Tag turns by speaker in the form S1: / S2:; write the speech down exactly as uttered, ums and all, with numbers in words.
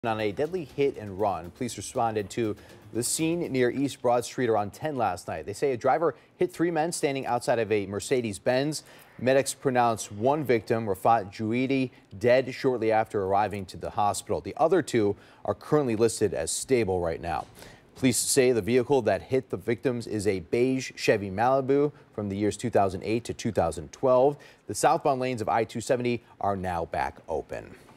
S1: On a deadly hit and run. Police responded to the scene near East Broad Street around ten last night. They say a driver hit three men standing outside of a Mercedes-Benz. Medics pronounced one victim, Rafat Juidi, dead shortly after arriving to the hospital. The other two are currently listed as stable right now. Police say the vehicle that hit the victims is a beige Chevy Malibu from the years two thousand eight to two thousand twelve. The southbound lanes of I two seventy are now back open.